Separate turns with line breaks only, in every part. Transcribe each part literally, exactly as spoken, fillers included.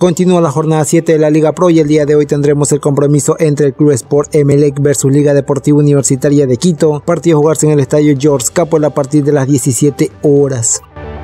Continúa la jornada siete de la Liga Pro y el día de hoy tendremos el compromiso entre el Club Sport Emelec versus Liga Deportiva Universitaria de Quito, partido a jugarse en el estadio George Capwell a partir de las diecisiete horas.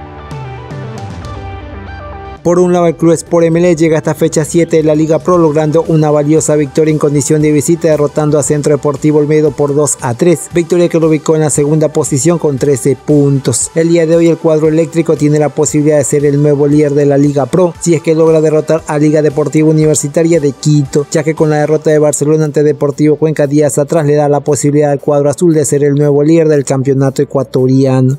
Por un lado, el Club Sport Emelec llega a esta fecha siete de la Liga Pro logrando una valiosa victoria en condición de visita, derrotando a Centro Deportivo Olmedo por dos a tres, victoria que lo ubicó en la segunda posición con trece puntos. El día de hoy el cuadro eléctrico tiene la posibilidad de ser el nuevo líder de la Liga Pro si es que logra derrotar a Liga Deportiva Universitaria de Quito, ya que con la derrota de Barcelona ante Deportivo Cuenca días atrás le da la posibilidad al cuadro azul de ser el nuevo líder del campeonato ecuatoriano.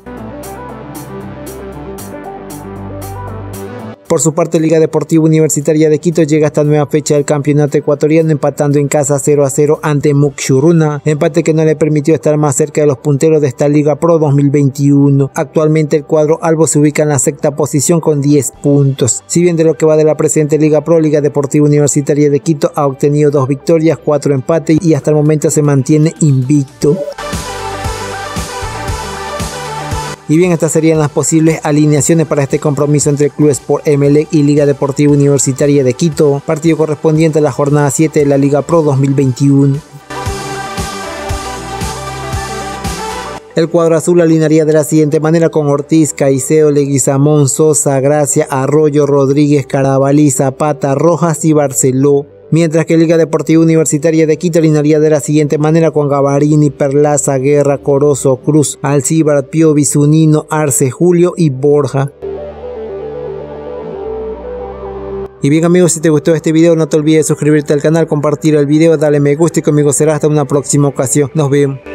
Por su parte, Liga Deportiva Universitaria de Quito llega a esta nueva fecha del campeonato ecuatoriano empatando en casa cero a cero ante Muxuruna, empate que no le permitió estar más cerca de los punteros de esta Liga Pro dos mil veintiuno. Actualmente el cuadro albo se ubica en la sexta posición con diez puntos. Si bien de lo que va de la presente Liga Pro, Liga Deportiva Universitaria de Quito ha obtenido dos victorias, cuatro empates y hasta el momento se mantiene invicto. Y bien, estas serían las posibles alineaciones para este compromiso entre el Club Sport Emelec y Liga Deportiva Universitaria de Quito, partido correspondiente a la jornada siete de la Liga Pro dos mil veintiuno. El cuadro azul alinearía de la siguiente manera con Ortiz, Caicedo, Leguizamón, Sosa, Gracia, Arroyo, Rodríguez, Carabalí, Zapata, Rojas y Barceló. Mientras que Liga Deportiva Universitaria de Quito alinearía de la siguiente manera con Gavarini, Perlaza, Guerra, Corozo, Cruz, Alcibar, Piovi, Zunino, Arce, Julio y Borja. Y bien amigos, si te gustó este video no te olvides de suscribirte al canal, compartir el video, darle me gusta y conmigo será hasta una próxima ocasión. Nos vemos.